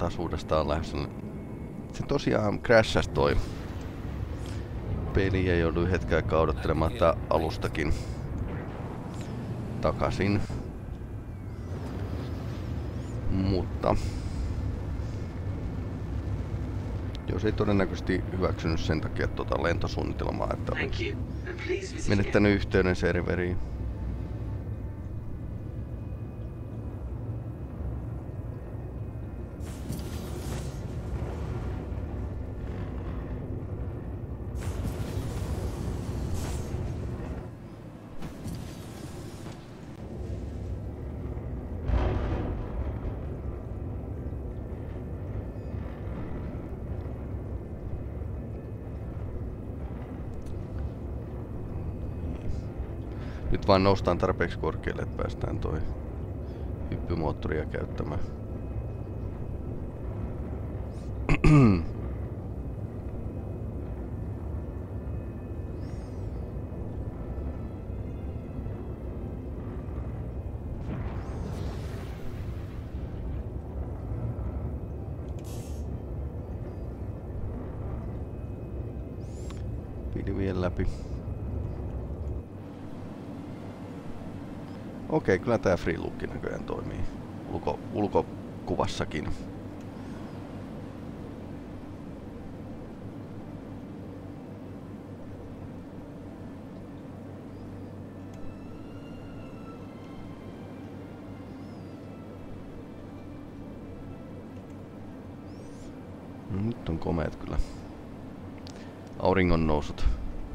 taas uudestaan lähdössä. Se tosiaan crashasi toi peli ja jouduin hetken aikaa odottelemaan alustakin takaisin. Mutta jos ei todennäköisesti hyväksynyt sen takia tuota lentosuunnitelmaa, että oli menettänyt yhteyden serveriin. Nyt vaan noustaan tarpeeksi korkealle, että päästään toi hyppymoottoria käyttämään. Pilvien läpi. Okei, kyllä tää free look näköjään toimii ulkokuvassakin. Nyt on komeet kyllä auringon nousut.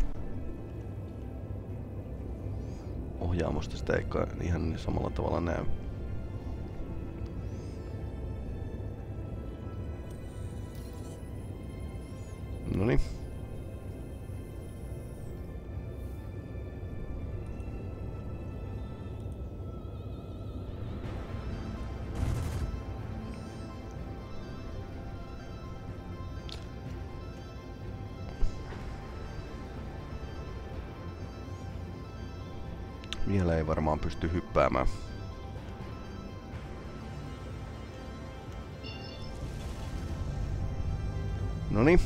Ohjaamosta sitä ei ihan samalla tavalla näy. Noniin. Vielä ei varmaan pysty hyppäämään. Noniin.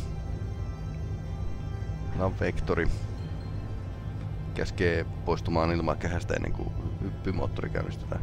Meillä on vektori. Käskee poistumaan ilmakehästä ennen kuin hyppymoottori käynnistetään.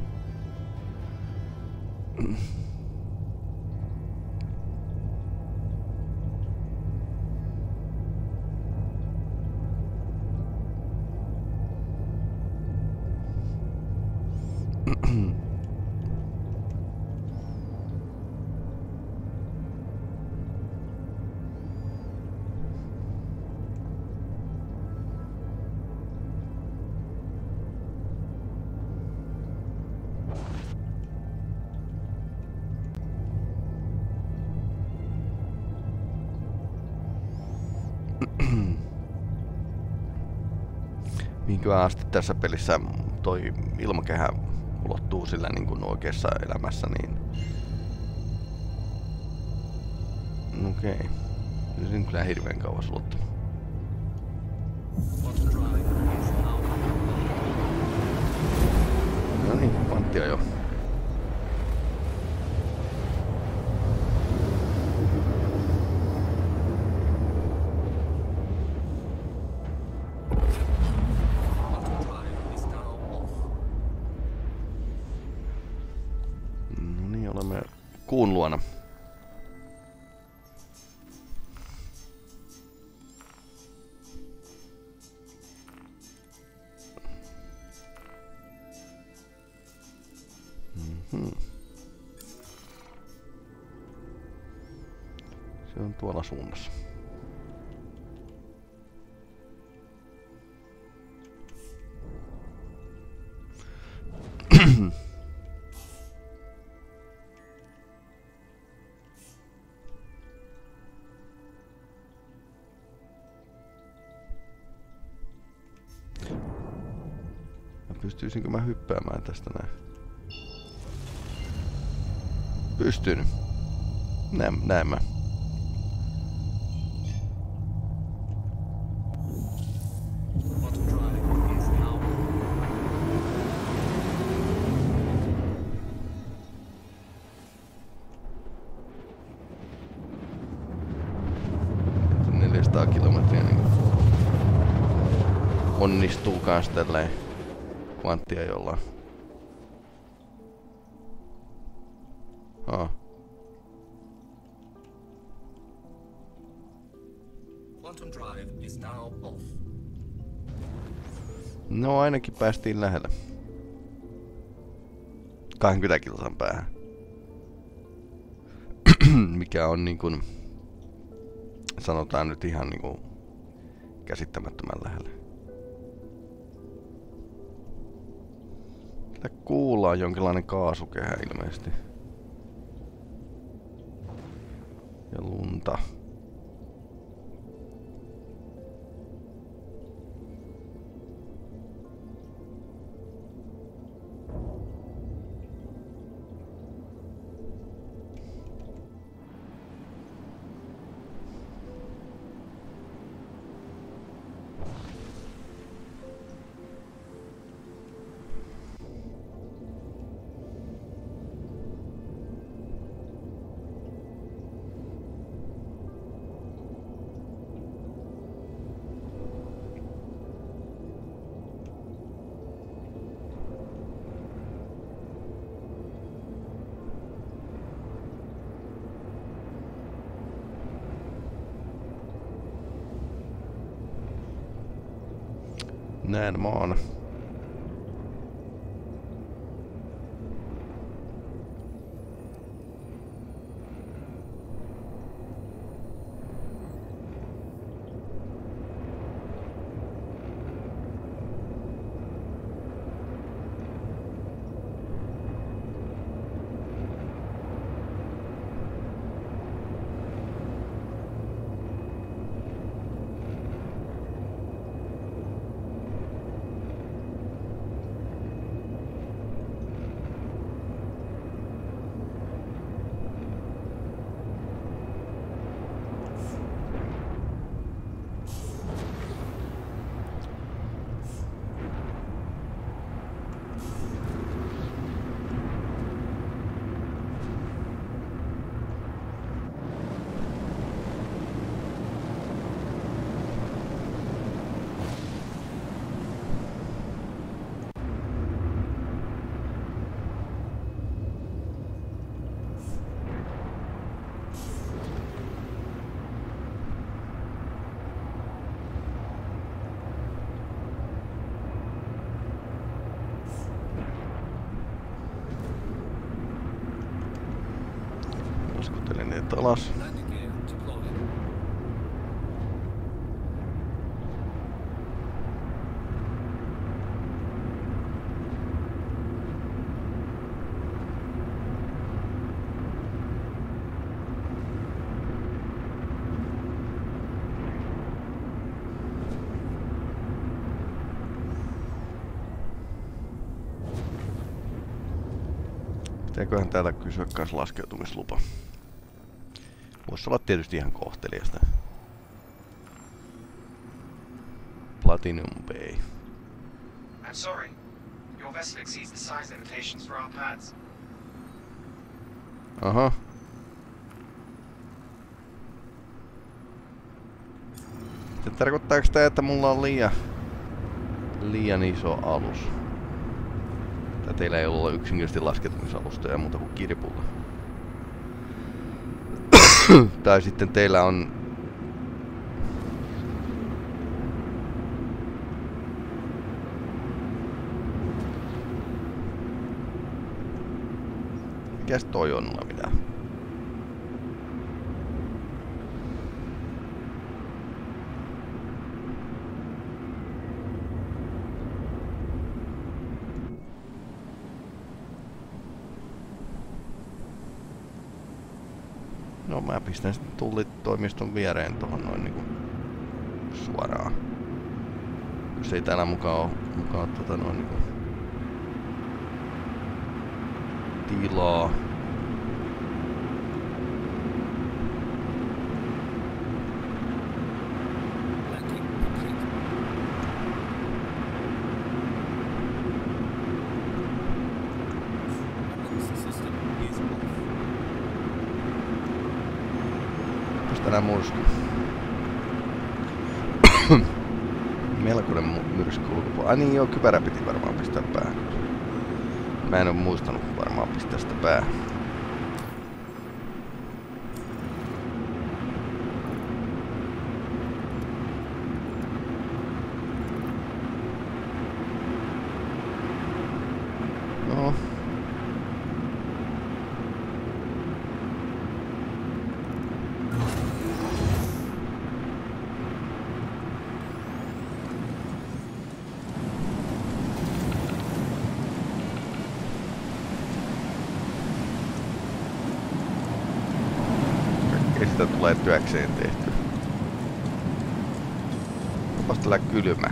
Mihinköhän asti tässä pelissä toi ilmakehä ulottuu sillä niin kuin oikeassa elämässä, niin okei. Se on kyllä hirveän kauas ulottunut. No niin, panttia jo. Kuun luona. Se on tuolla suunnassa. Pystyisinkö mä hyppäämään tästä näin? Pystyn. Näin mä. 200 kilometriä niin onnistuu kans tälleen kvanttia jollain. Quantum drive is now off. No ainakin päästiin lähelle. 20 kilsan päähän. Mikä on niin kuin, sanotaan nyt ihan niin kuin käsittämättömän lähellä. Täällä kuullaan jonkinlainen kaasukehä ilmeisesti. Ja lunta. Näin maan. Laskuttelin niitä alas. Pitääköhän täällä kysyä kans laskeutumislupa? Voisi olla tietysti ihan kohteliasta. Platinum Bay. I'm sorry. Your vessel exceeds the size limitations for our pads. Aha. Tarkoittaako tää, että mulla on liian iso alus? Tai teillä ei olla yksinkertaisesti laskeutumisalustoja muuta kuin kirpulla. Tai sitten teillä on... Mikäs toi on mulla mitään? No mä pistän sitten tullitoimiston viereen tohon noin niinku suoraan. Jos ei täällä mukaan noin niinku tilaa. Tänä mursku. Melkoinen myrsky ulkopuolella. Ai niin joo, kypärä piti varmaan pistää päähän. Mä en oo muistanut varmaan pistää sitä päähän. No. Sitä tulee työkseen tehty. Onpas tällä kylmä.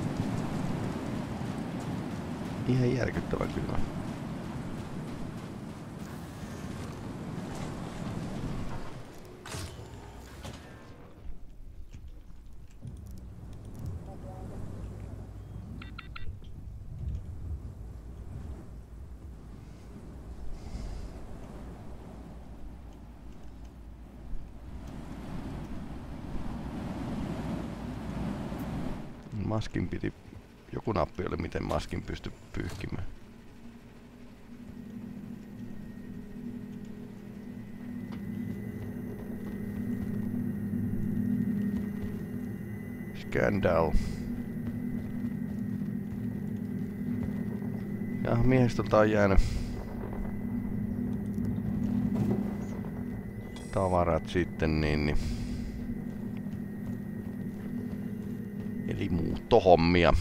Ihan järkyttävän kylmä. Maskin piti... Joku nappi oli, miten maskin pystyi pyyhkimään. Scandal. Ja miehistöltä on jäänyt tavarat sitten niin. Eli muuttohommia.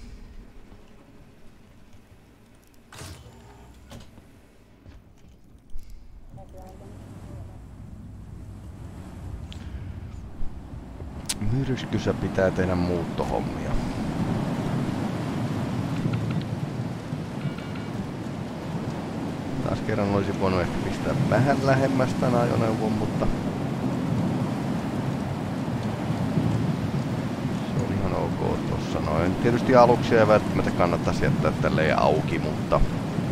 Myrskyssä pitää tehdä muuttohommia. Taas kerran olisi voinut ehkä pistää vähän lähemmäs tän ajoneuvon, mutta se on ihan ok tossa noin. Tietysti aluksi ei välttämättä kannattaisi jättää tälleen auki, mutta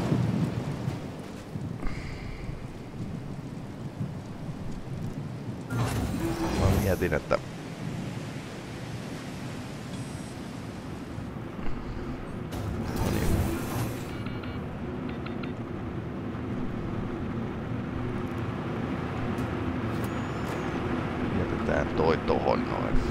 mä mietin, että toi tohon noin.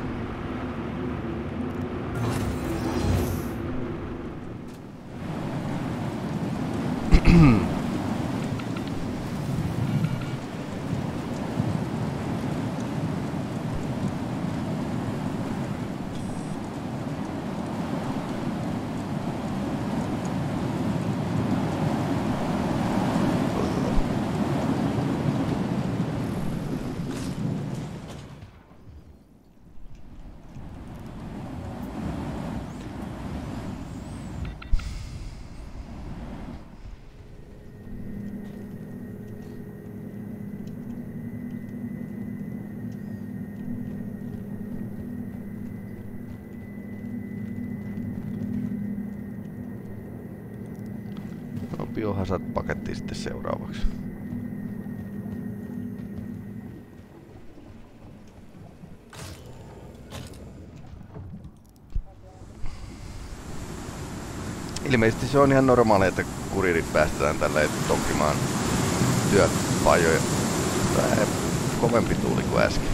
Biohazard-paketti sitten seuraavaksi. Ilmeisesti se on ihan normaalia, että kuririt päästetään tälleen tokkimaan työpajoja. Tää kovempi tuuli kuin äsken.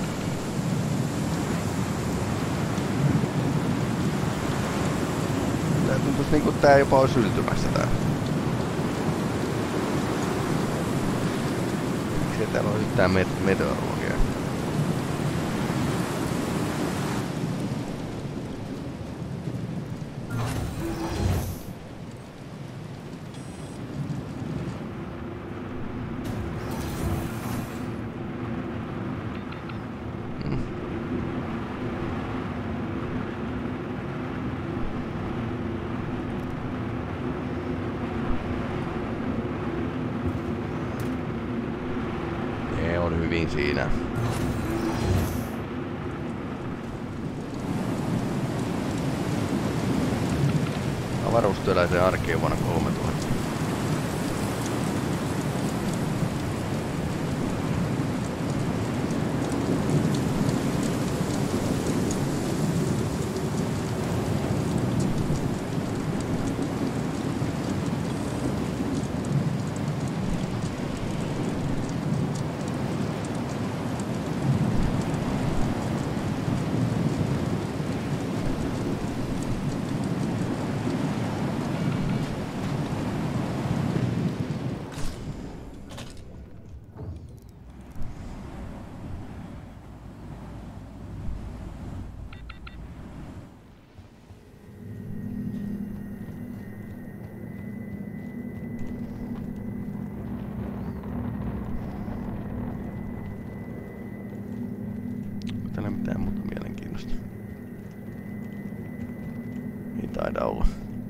Tää tuntuisi niinku tää jopa olisi yltymässä tää. Miksi täällä on yhtään meteorologia? On hyvin siinä. Avaruustyöläisen arkeen vuonna 3000. mitään muuta mielenkiintoista. Ei taida olla.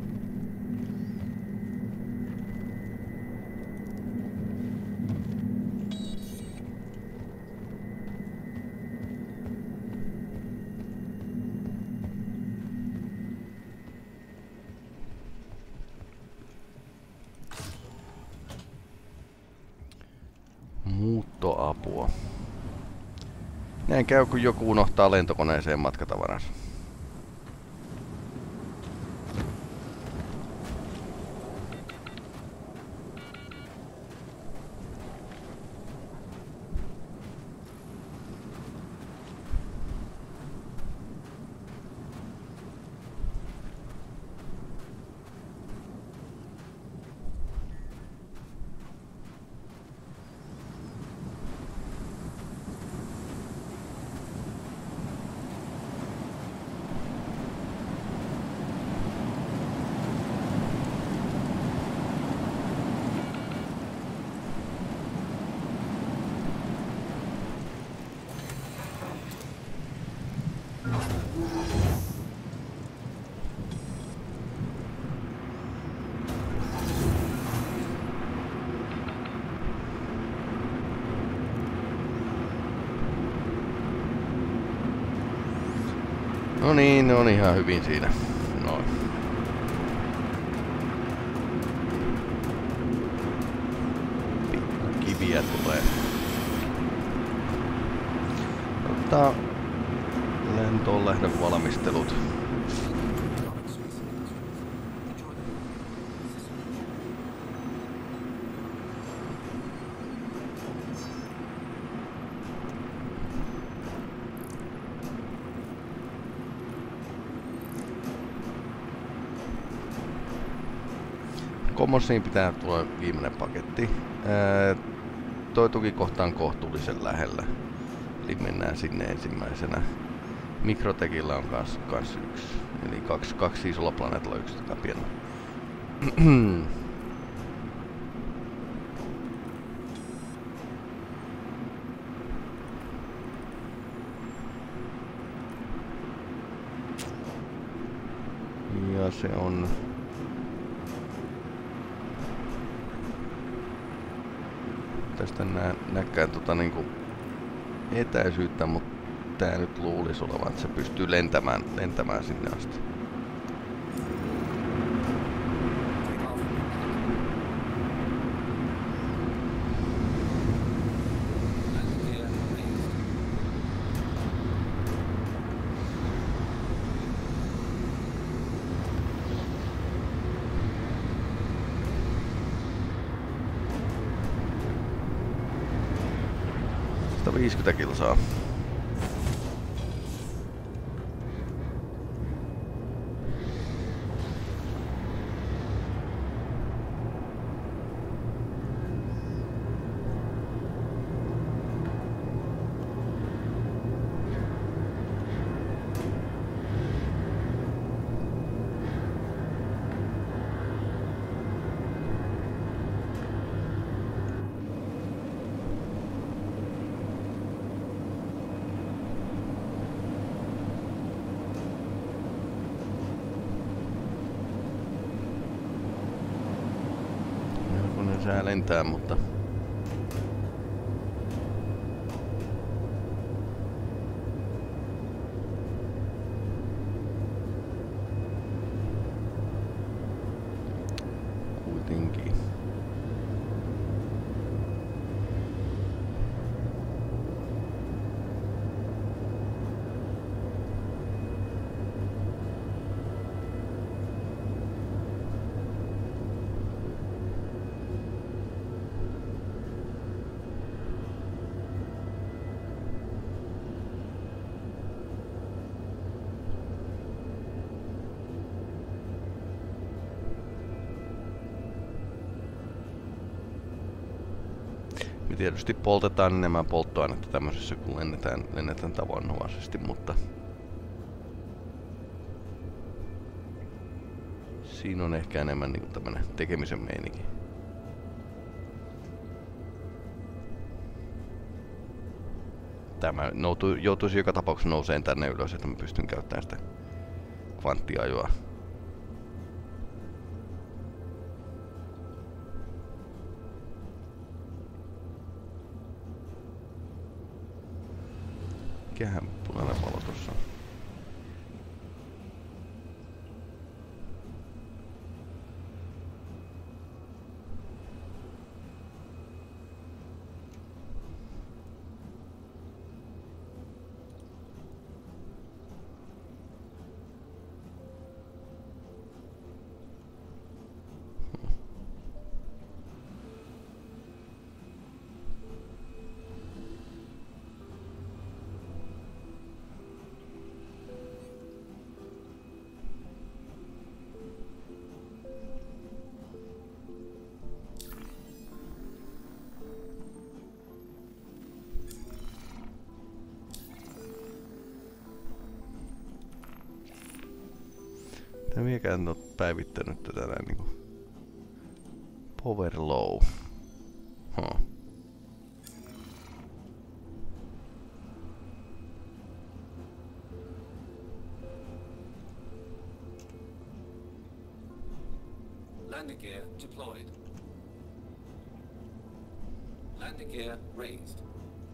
Muuttoapua. Näin käy, kun joku unohtaa lentokoneeseen matkatavaransa. No niin, ne on ihan hyvin siinä. Noin. Pikku kiviä tulee. Ottaa lentoon lähdön valmistelut. Kommosiin pitää tulla viimeinen paketti. Toi tukikohta on kohtuullisen lähellä. Eli mennään sinne ensimmäisenä. Mikrotekillä on kans yksi. Eli kaksi isolla planeetalla, yksi tätä pienellä. Ja se on... Tästä näkään niinku etäisyyttä, mutta tää nyt luulisi olevan, että se pystyy lentämään sinne asti. Sitä 50 kilsaa. Sää lentää, mutta kuitenkin. Me tietysti poltetaan enemmän polttoainetta tämmöisessä, kun lennetään tavanomaisesti, mutta siinä on ehkä enemmän niinku tämmönen tekemisen meininki. Tämä joutuisi joka tapauksessa nouseen tänne ylös, että mä pystyn käyttämään sitä kvanttiajoa. Mikähän punainen valo tossa on? Mä miekään oon päivittänyt tätä näin niinku power low. Huh. Landing gear deployed. Landing gear raised.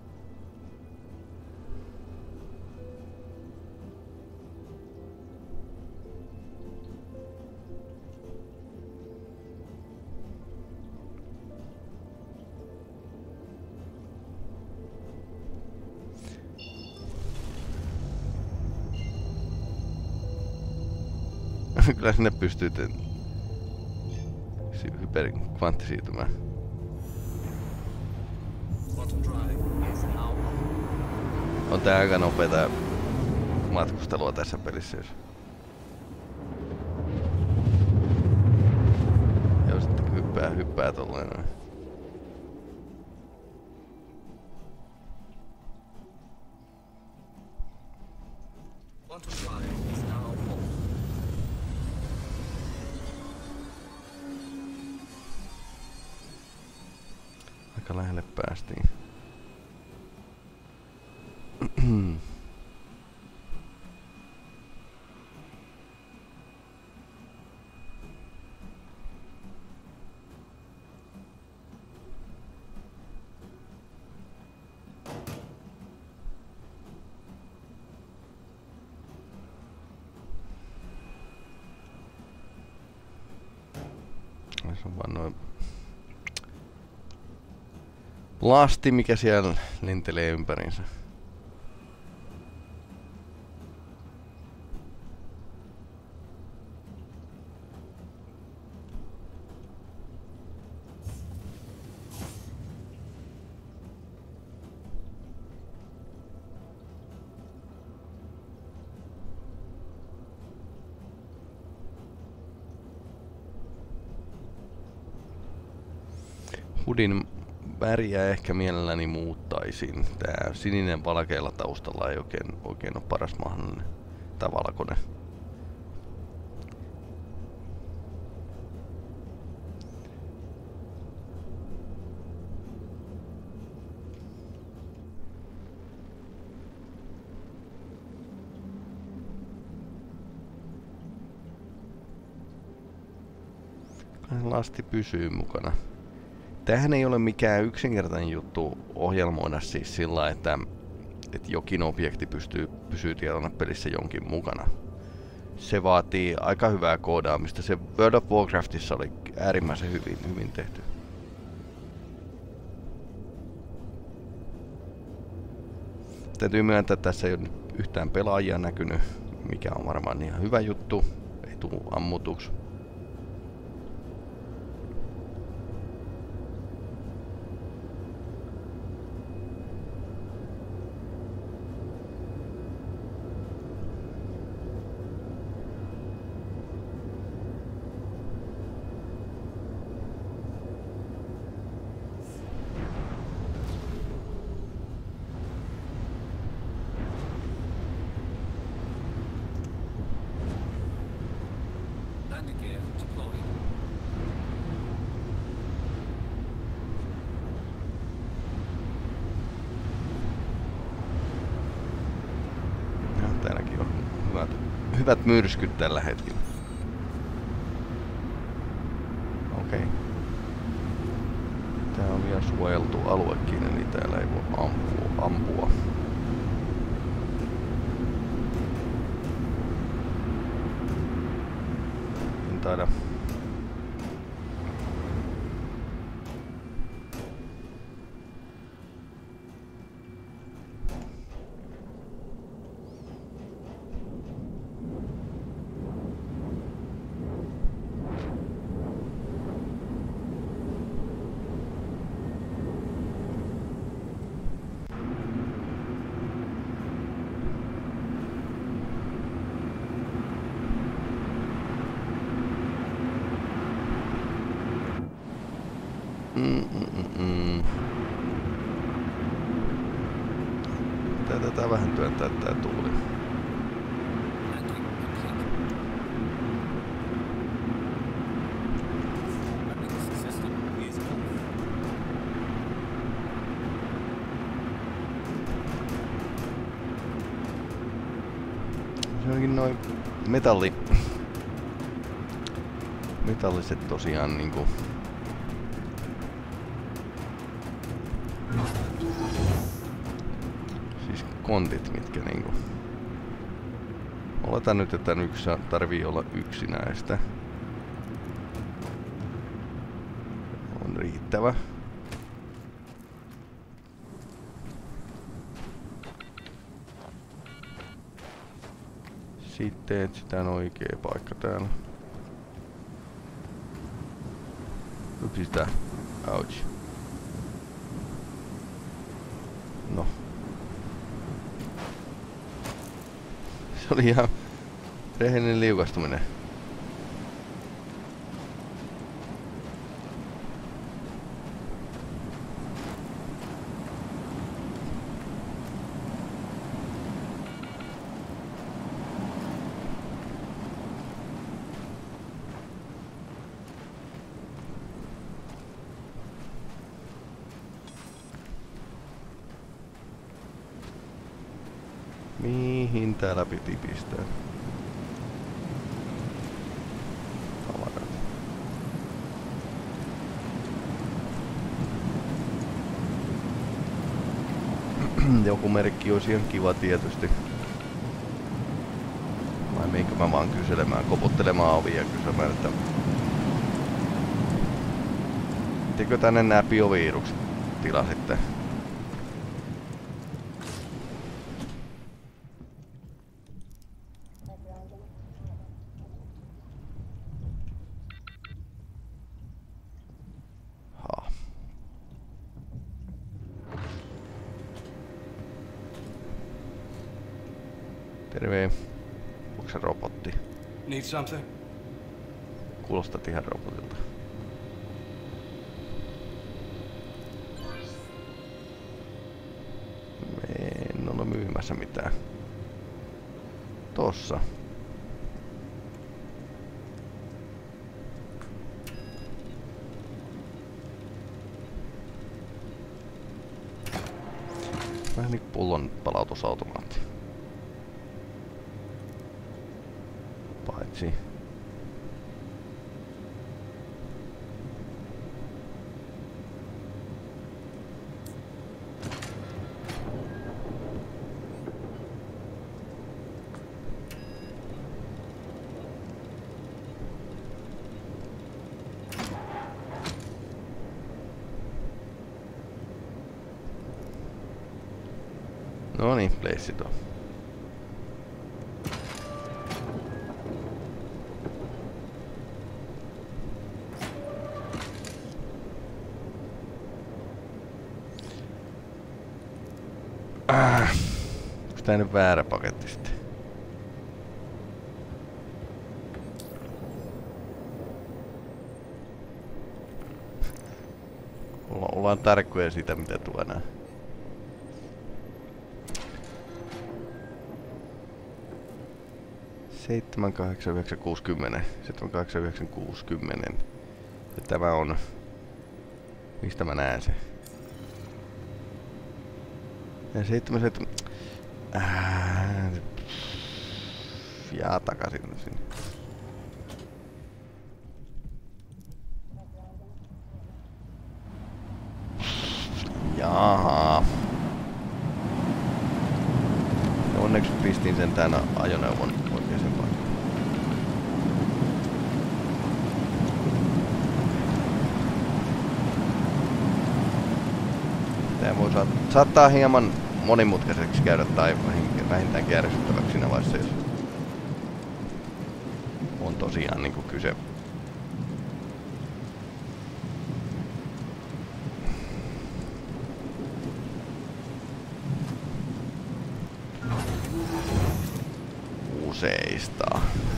Kyllä sinne pystyy kvanttisiytymään. Quantum drive is now on. On tää aika nopeeta matkustelua tässä pelissä, jos... Joo, sitten hyppää tolleen noin. Quantum drive is now on. Aika lähelle päästiin. Se on vaan noin lasti, mikä siellä lentelee ympäriinsä. Hudin väriä ehkä mielelläni muuttaisin. Tää sininen valkealla taustalla ei oikein ole paras mahdollinen. Tää valkoinen. Lasti pysyy mukana. Tämähän ei ole mikään yksinkertainen juttu ohjelmoida siis sillä, että jokin objekti pysyy tietona pelissä jonkin mukana. Se vaatii aika hyvää koodaamista. Se World of Warcraftissa oli äärimmäisen hyvin tehty. Täytyy myöntää, että tässä ei ole yhtään pelaajia näkynyt, mikä on varmaan ihan hyvä juttu. Ei tule ammutuksi. Landing hyvät myrskyt tällä hetkellä. Okei. Tää on vielä suojeltu aluekin, eli täällä ei voi ampua. En taida. Tätä vähän työntää tää tuuli. Se onkin noin metalliset tosiaan niinku kontit, mitkä niinku... Oletan nyt, että yksi tarvii olla yksi näistä. On riittävä. Sitten etsitään oikea paikka täällä. Yksi sitä. Ouch. No. Se oli ihan rehellinen liukastuminen. Mihin täällä piti pistää? Tavarat. Joku merkki olisi ihan kiva tietysti. Vai meinkö mä vaan kyselemään, koputtelemaan ovia ja kysymään, että... Teekö tänne nää biovirukset tilasitte? Terve. Onko se robotti? Need something? Kuulostat ihan robotilta. En ole myymässä mitään. Tossa. Vähän niin pullon palautusautomaatti. Paitsi. No niin, pleissito. Onks tää nyt väärä paketti sitten? Ollaan tarkkoja siitä, mitä tuo nää. Seitsemän, 8, 9, 6, 10. 7, 8, 9, 6, 10. Ja tämä on... Mistä mä näen sen? Ja 7, 7... Ja takaisin sinne. Jaha. Onneksi pistin sen tän ajoneuvon oikeeseen paikkaan. Tää voi saattaa hieman monimutkaiseksi käydä tai vähintäänkin ärsyttäväksi siinä vaiheessa, jos on tosiaan niinku kyse useista.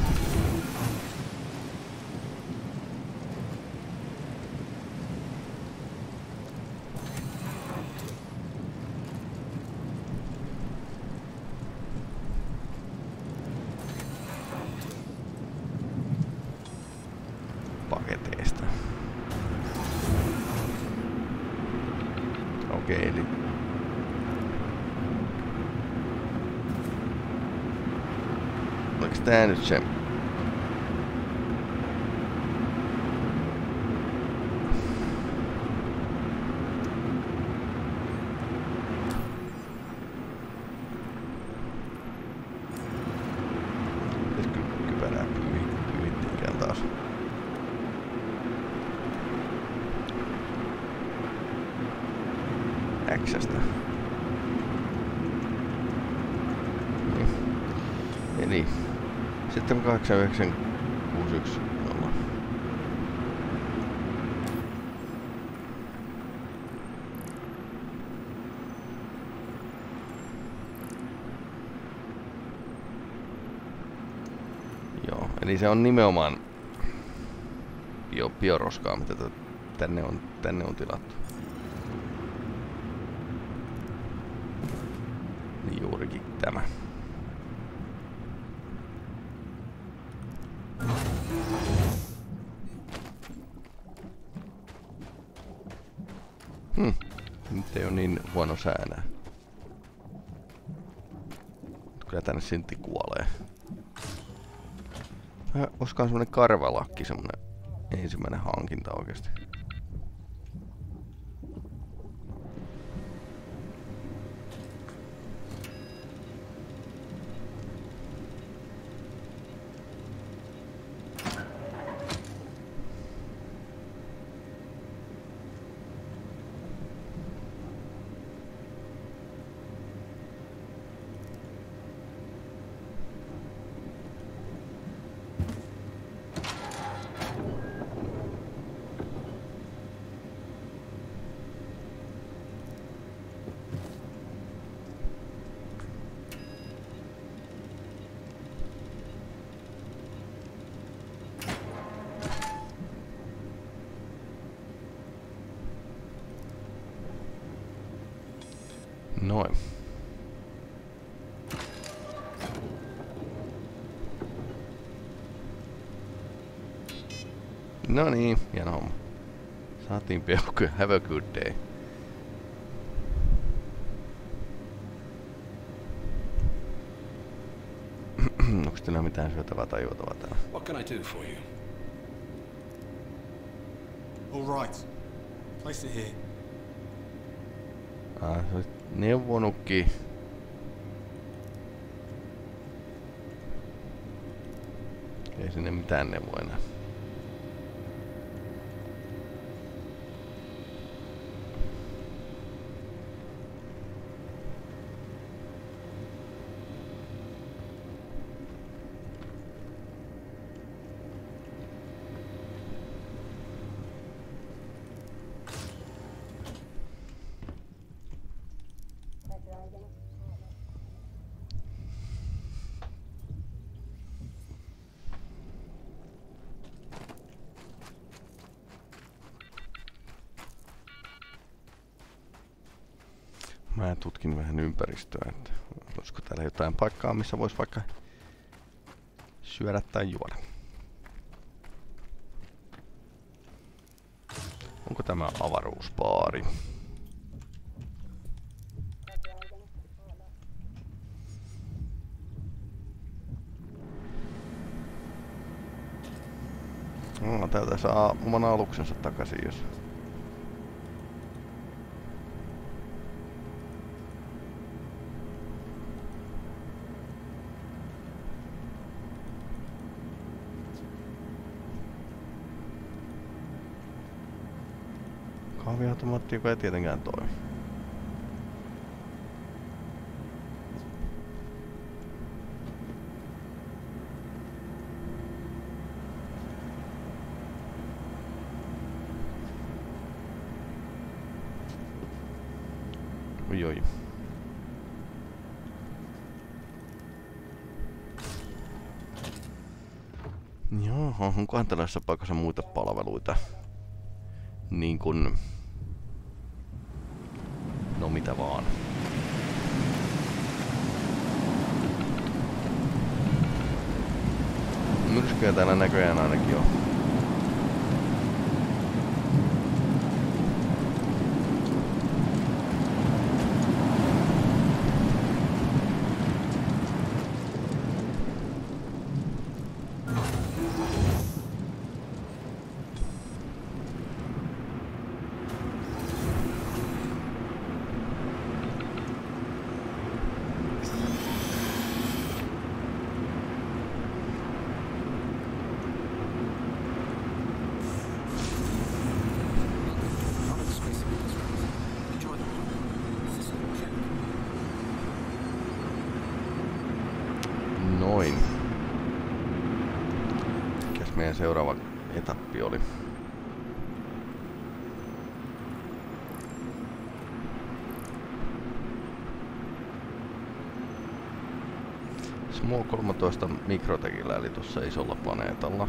Paketeista. Okei, eli oliks tää nyt se? Kypärää pyyhittiinkään taas. X:stä. Eli 78961 Joo, eli se on nimenomaan bioroskaa, mitä tänne on tilattu. Niin juurikin tämä. Nyt ei oo niin huono sää enää. Kyllä tänne silti kuolee. Olisikohan semmonen karvalakki semmonen ensimmäinen hankinta oikeesti. Noin. No niin, hieno homma. Saatiin peukkuja. Have a good day. Onks teillä mitään syötävää tai juotavaa täällä? What can I do for you? All right. Place it here. Se olisi neuvonutkin. Ei sinne mitään neuvoa enää. Mä tutkin vähän ympäristöä, että olisiko täällä jotain paikkaa, missä vois vaikka syödä tai juoda. Onko tämä avaruusbaari? No, täältä saa oman aluksensa takaisin, jos... Kahviautomaatti, joka ei tietenkään toimi. Oi. Joo, onkohan tällaisessa paikassa muita palveluita? Niin kun... No mitä vaan. Myrskyjä täällä näköjään ainakin on. Noin. Mikäs meidän seuraava etappi oli? Small 13 mikrotekillä, eli tuossa isolla planeetalla.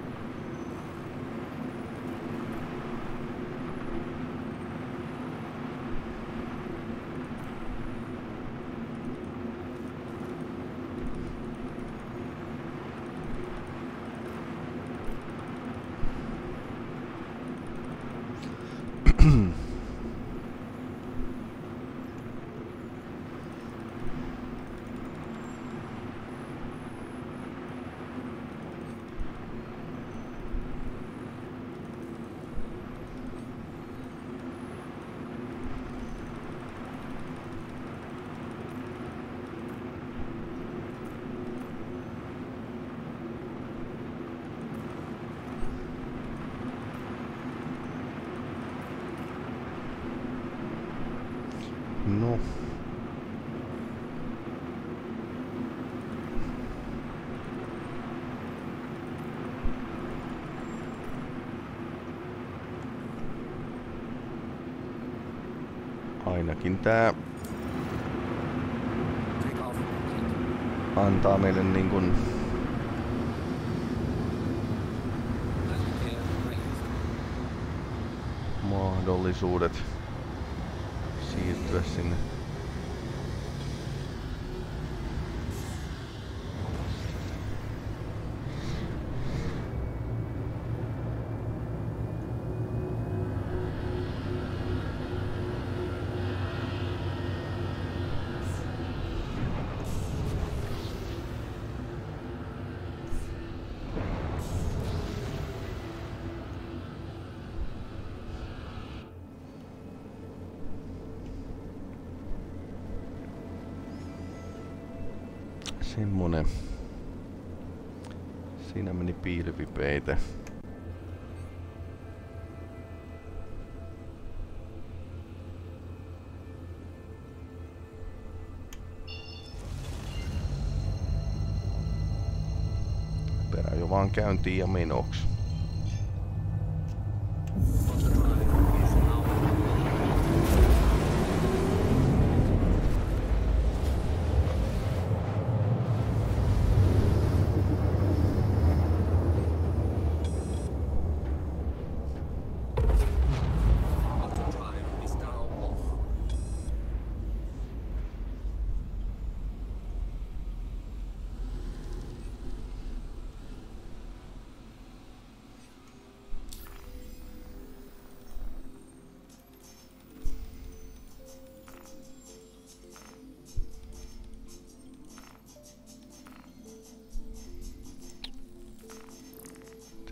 No. Ainakin tää antaa meille niin kuin mahdollisuudet siirtyä sinne. Semmonen. Siinä meni pilvipeite. Perä jo vaan käyntiin ja menoks.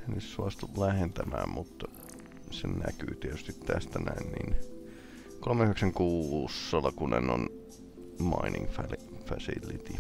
En nyt suostu lähentämään, mutta se näkyy tietysti tästä näin. Niin 396 Solakunen on mining facility.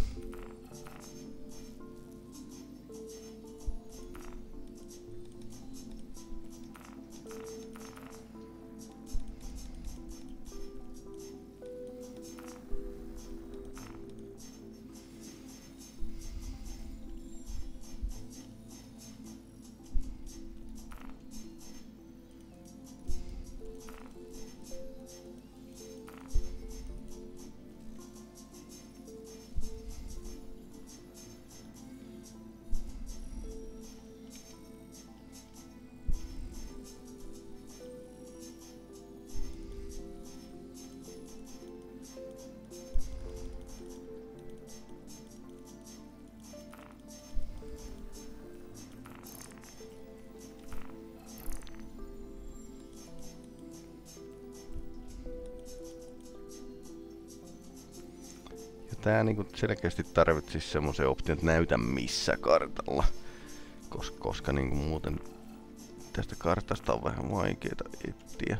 Tää niinku selkeästi tarvitsisi semmosen option, että näytä missä kartalla. Koska niinku muuten tästä kartasta on vähän vaikeeta etsiä.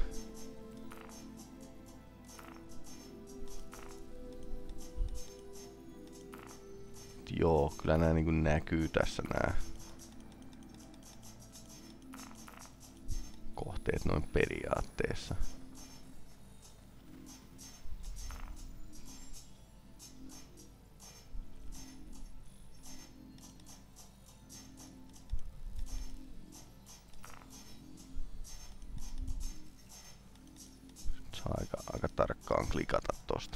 Joo, kyllä nää niinku näkyy tässä nää kohteet noin periaatteessa. Saa aika tarkkaan klikata tosta.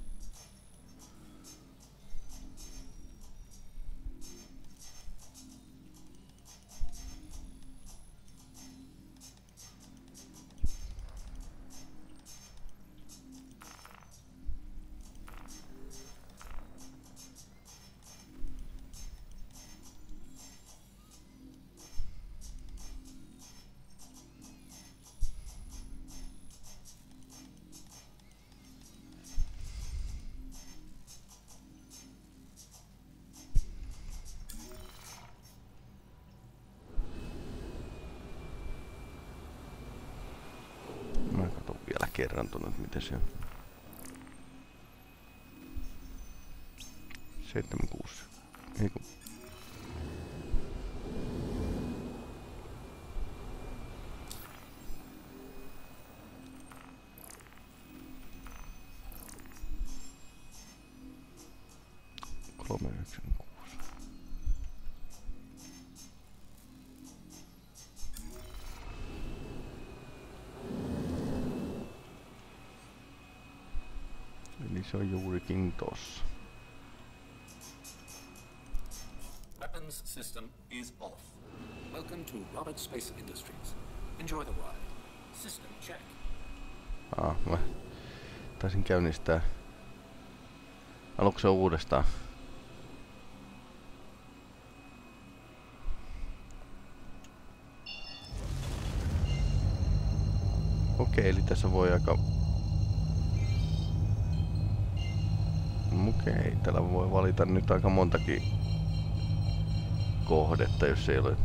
Mä katson vielä kerran tuonne, miten se on. 76. Eiku. Eli se on juurikin tossa. Weapons system is off. Welcome to Robert Space Industries. Enjoy the ride. System check. Mä taisin käynnistää. Aluksi se uudestaan? Okei, eli tässä voi aika... Okei, täällä voi valita nyt aika montakin kohdetta, jos ei ole...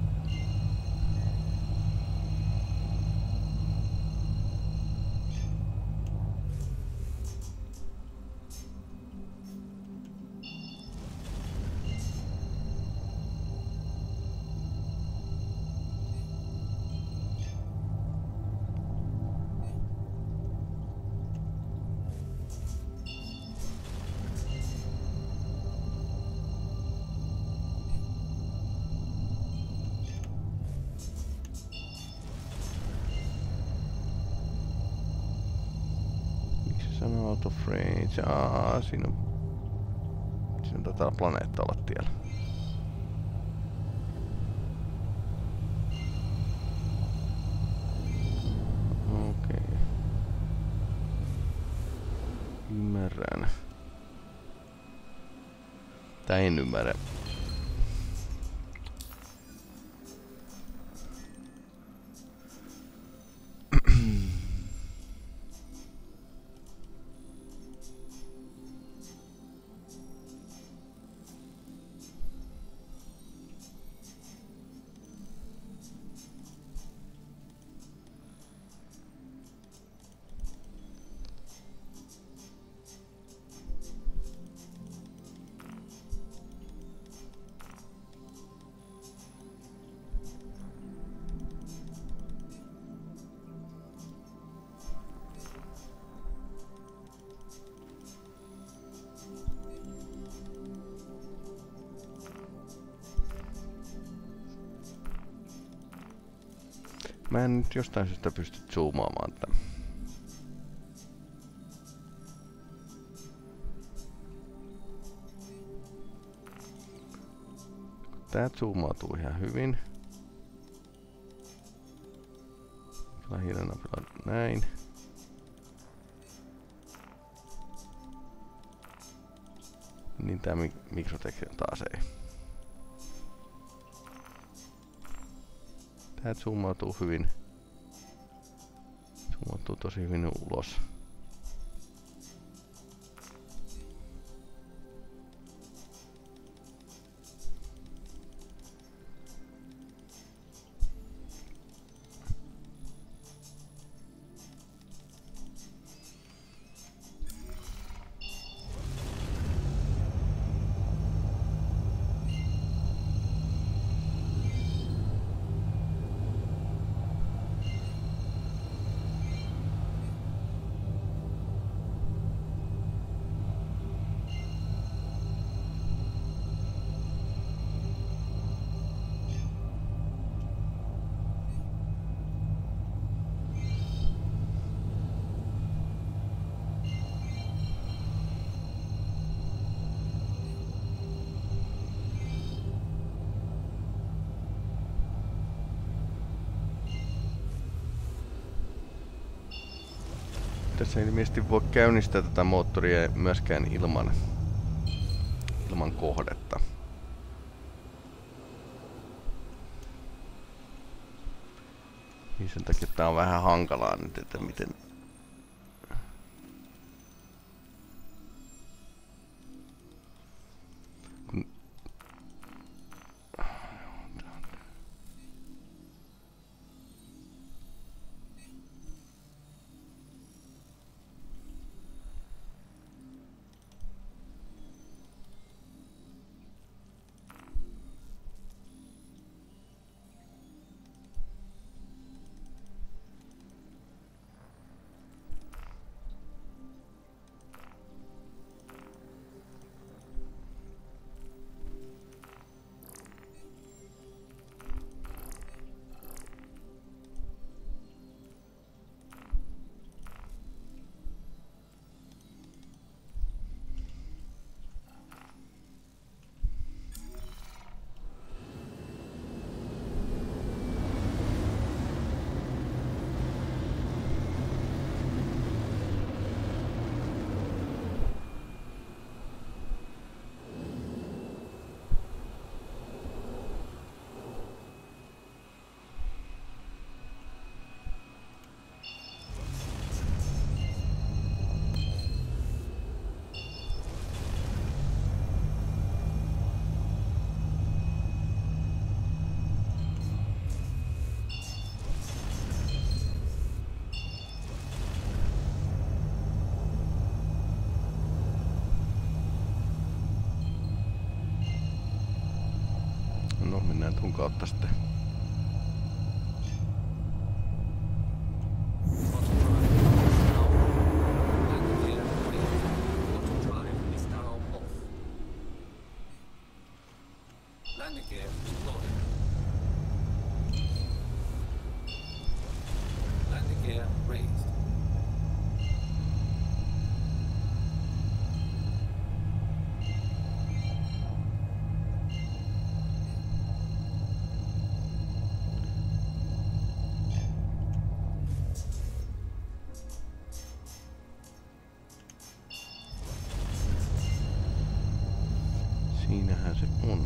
Out of range. Siinä taitaa planeetta olla tiellä. Okei. Ymmärrän. Tai en ymmärrä. Mä en nyt jostain syystä pysty zoomaamaan tätä. Tää zoomautuu ihan hyvin. Hiirenapilla näin. Niin tää mikroteksti taas ei. Tää zoomautuu hyvin. Zoomautuu tosi hyvin ulos. Tässä ei ilmeisesti voi käynnistää tätä moottoria myöskään ilman kohdetta. Niin sen takia tää on vähän hankalaa nyt, että miten... No, mennään tuon kautta sitten. Siinähän se on.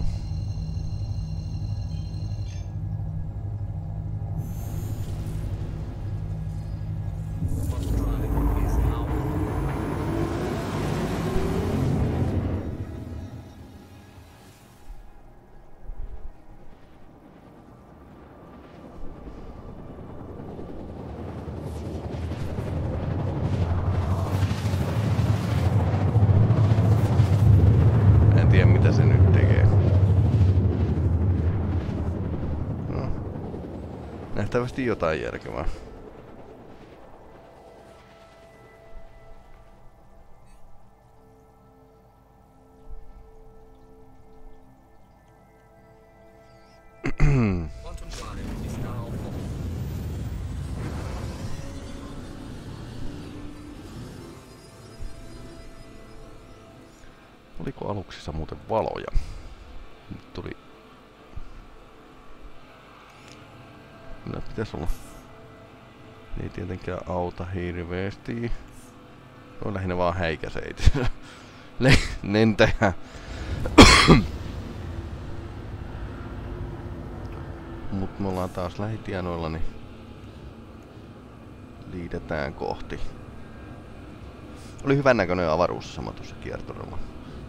En tiedä mitä se nyt tekee. No. Nähtävästi jotain järkevää. Quantum drive is now off. Onko aluksissa muuten valoja? Nyt tuli... Kyllä pitäisi olla. Ei tietenkään auta hirveesti. On lähinnä vaan häikäseitä. Lentäjä. Mut me ollaan taas lähitienoilla, niin liidetään kohti. Oli hyvän näköinen avaruussama tuossa kiertorilla.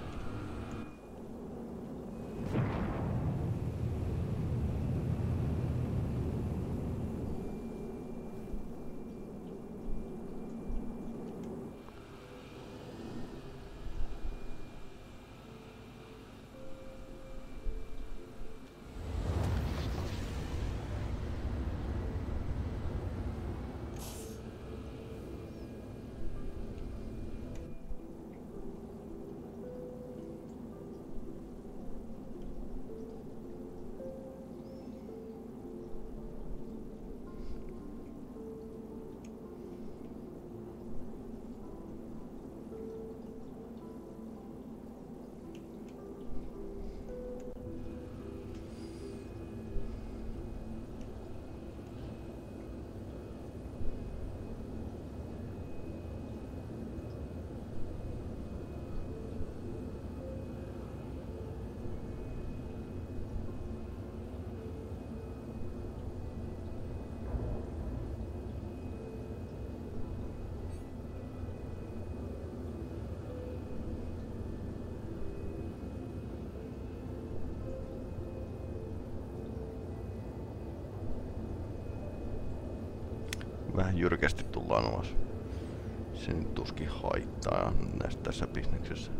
Vähän jyrkästi tullaan ulos. Se nyt tuskin haittaa näistä tässä bisneksessä.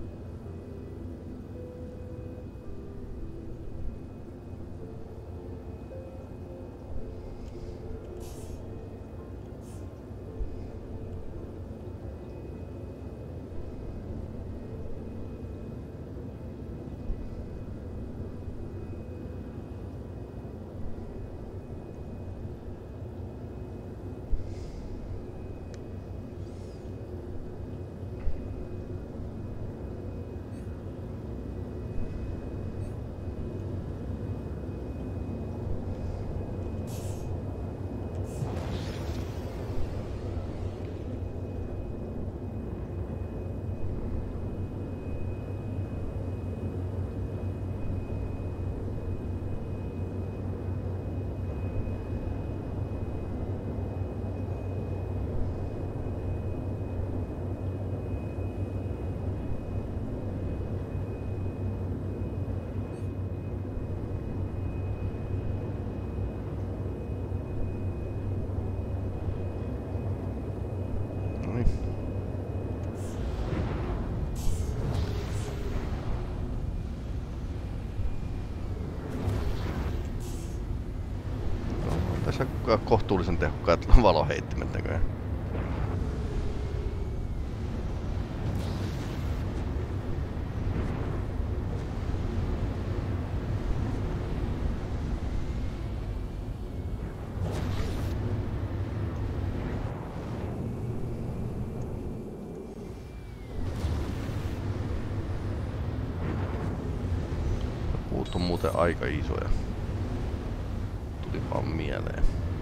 Tässä kohtuullisen tehokkaat valoheittimet näköjään. Puut on muuten aika isoja. Tuli vaan mieleen.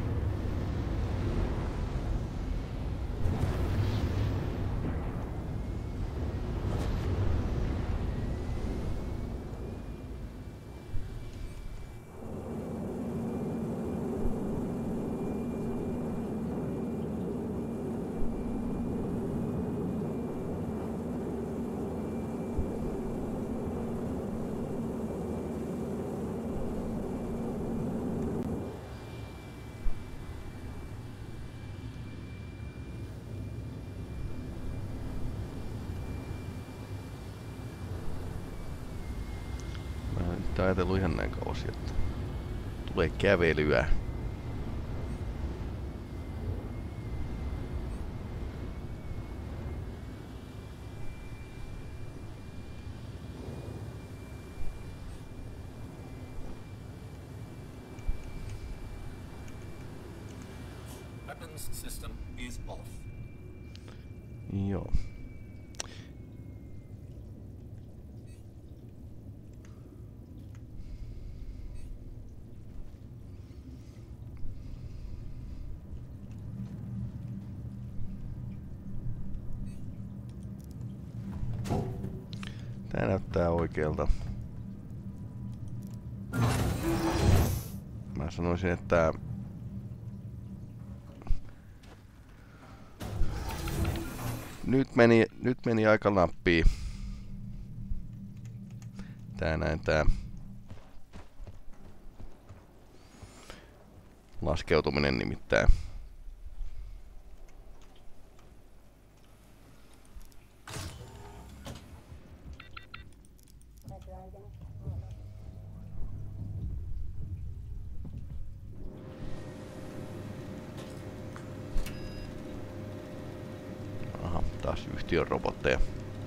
Ajatellut ihan näin kauas, että tulee kävelyä. Weapons system is off. Joo. näyttää oikealta. Mä sanoisin, että nyt meni aika nappiin. Tää laskeutuminen nimittäin. Aha, taas yhtiön robotteja.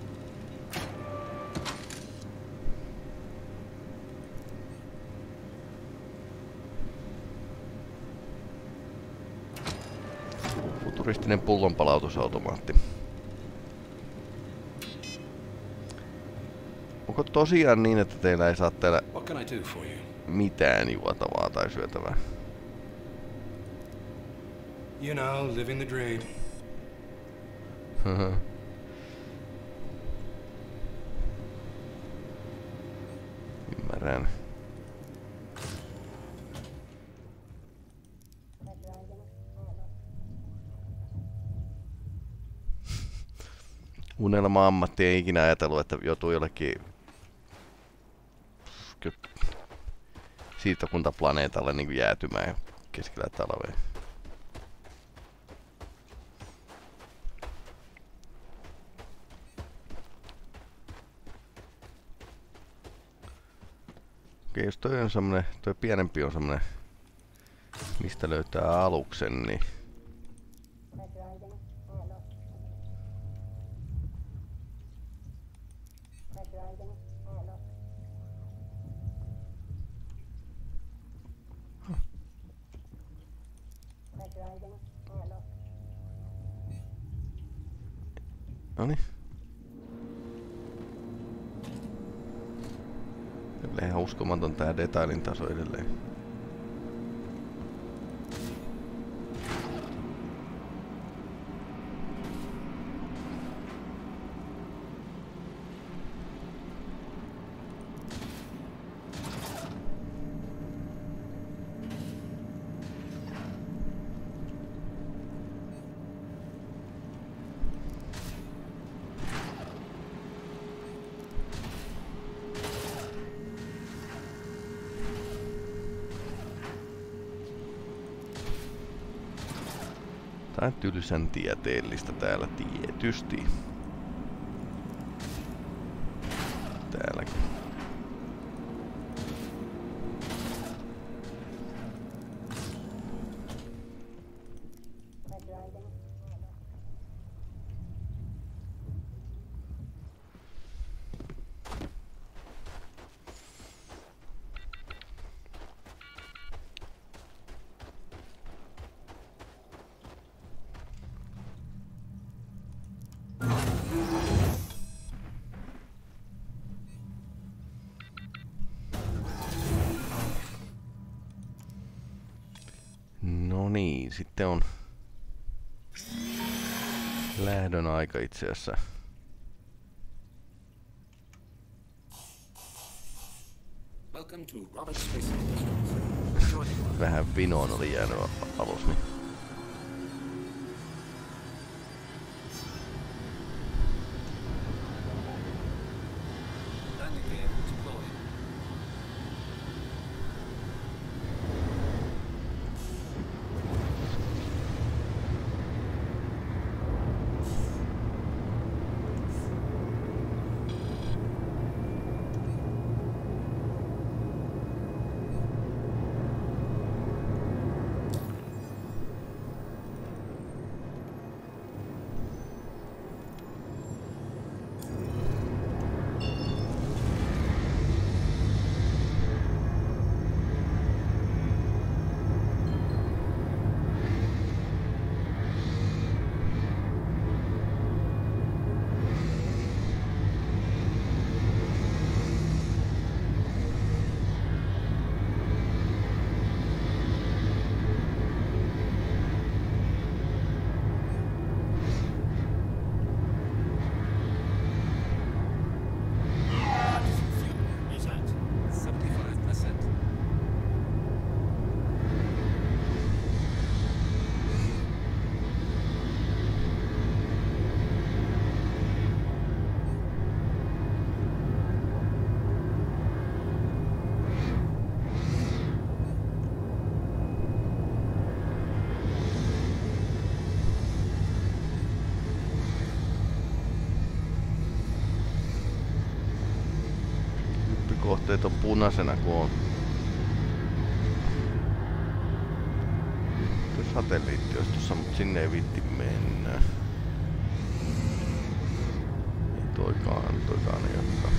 Futuristinen pullonpalautusautomaatti. Onko tosiaan niin, että teillä ei saa täällä mitään juotavaa tai syötävää? You know, living the dream. Ymmärrän. Unelma-ammatti ei ikinä ajatellut, että joutuu jollekin siirtokuntaplaneetalle niin kuin jäätymään keskellä talvea. Okei, jos toi on semmonen, toi pienempi on semmonen, mistä löytää aluksen, niin noniin. Ihan uskomaton tää detailin taso edelleen. Tää on tylsän tieteellistä täällä tietysti. Täälläkin. No niin, sitten on lähdön aika itse asiassa. Welcome to Robert Space Industries. Enjoy the ride. Vähän vinoon oli jäänyt alus, niin Landing gear deployed. Näytteet on punaisena, kun on satelliitti olisi tuossa, mutta sinne ei viitti mennä. Ei toikaan ei olekaan.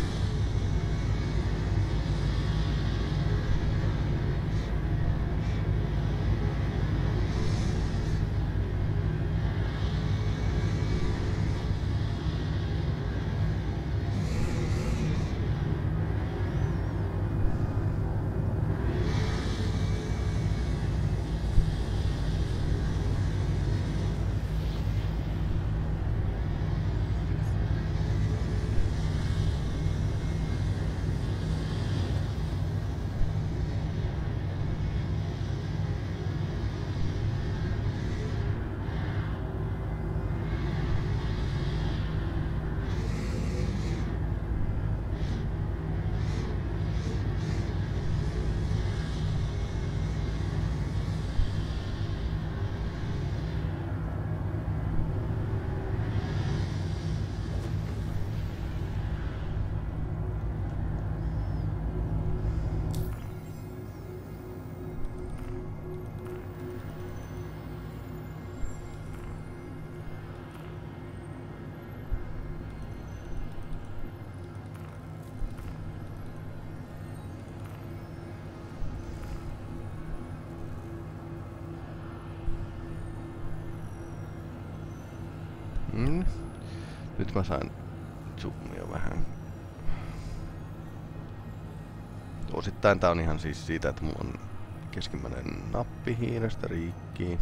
Nyt mä sain zoomia vähän. Osittain tää on ihan siis siitä, että mulla on keskimmäinen nappi hiirestä riikkii.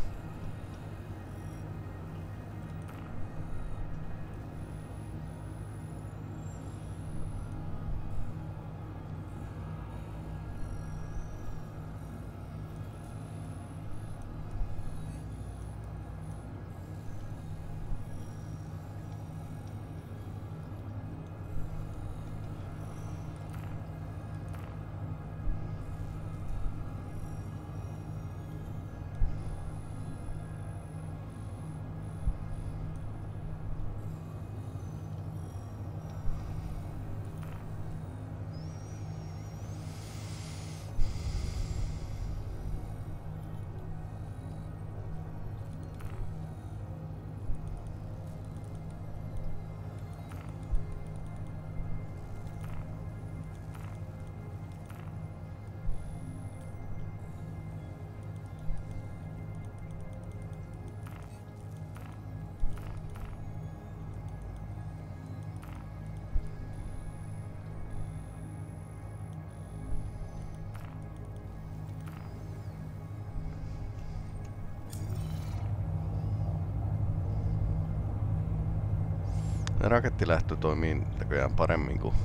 Rakettilähtö toimii näköjään paremmin kuin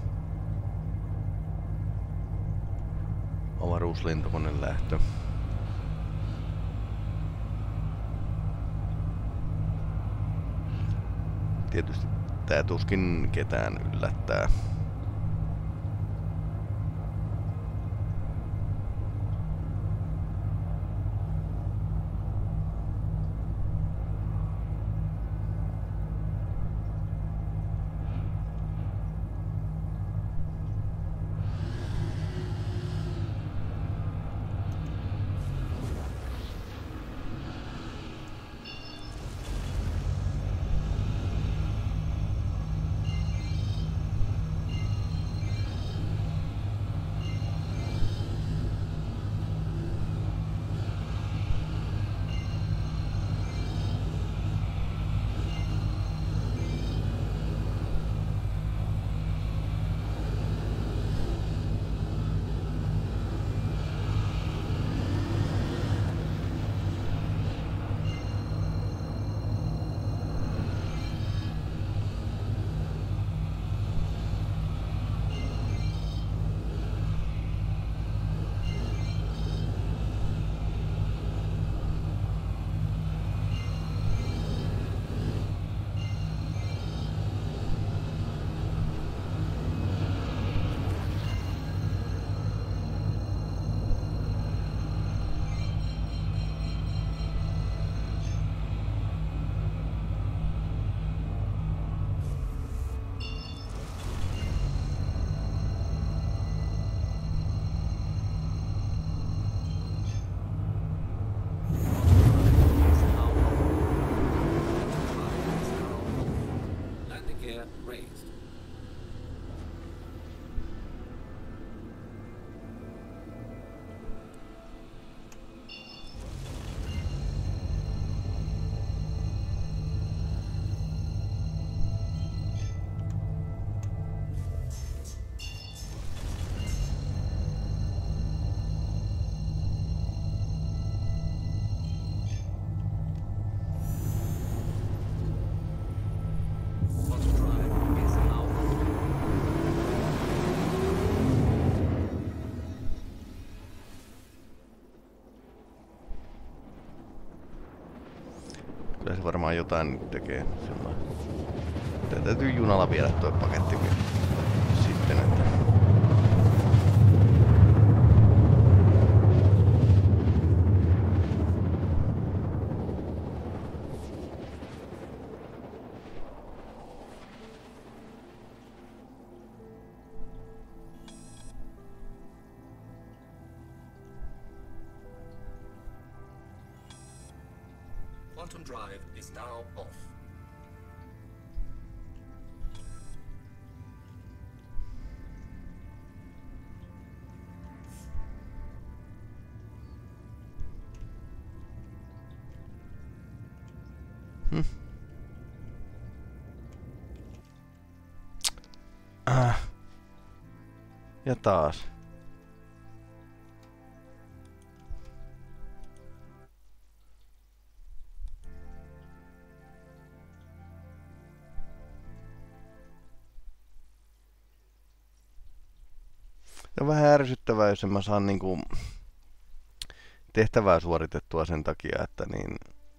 avaruuslentokoneen lähtö. Tietysti tää tuskin ketään yllättää. Kyllä se varmaan jotain nyt tekee. Tää täytyy junalla viedä tuo paketti sitten, että... Quantum drive is now off. Ja taas. On vähän ärsyttävää, jos en mä saan niinku tehtävää suoritettua sen takia, että niin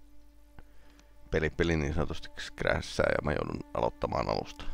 peli niin sanotusti crashää ja mä joudun aloittamaan alusta.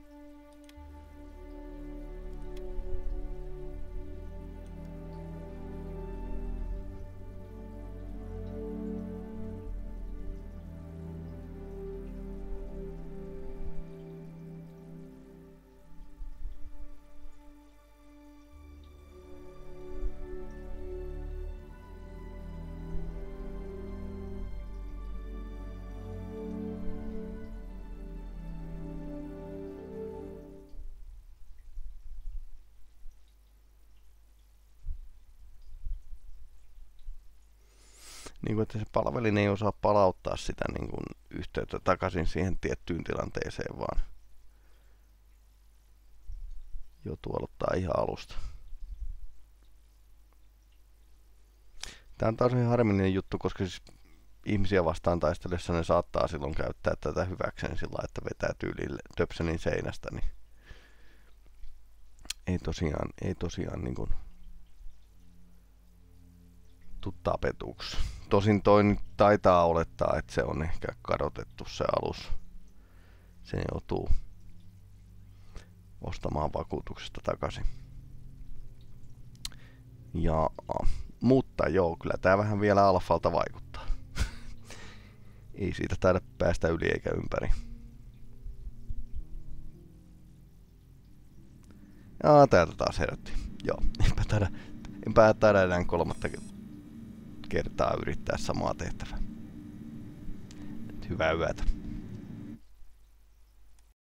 Niin kuin, että se palvelin ei osaa palauttaa sitä niin kuin yhteyttä takaisin siihen tiettyyn tilanteeseen, vaan joutuu aloittaa ihan alusta. Tämä on taas ihan harmillinen juttu, koska siis ihmisiä vastaan taistellessa ne saattaa silloin käyttää tätä hyväkseen sillä, että vetää tyylille töpselin seinästä, niin ei tosiaan niin kuin tapetuksi. Tosin toi nyt taitaa olettaa, että se on ehkä kadotettu se alus. Sen joutuu ostamaan vakuutuksesta takaisin. Ja, mutta joo, kyllä tää vähän vielä alfalta vaikuttaa. Ei siitä taida päästä yli eikä ympäri. Jaa, täältä taas herätti. Joo, enpä taida enää kolmatta kertaa yrittää samaa tehtävää. Hyvää yötä.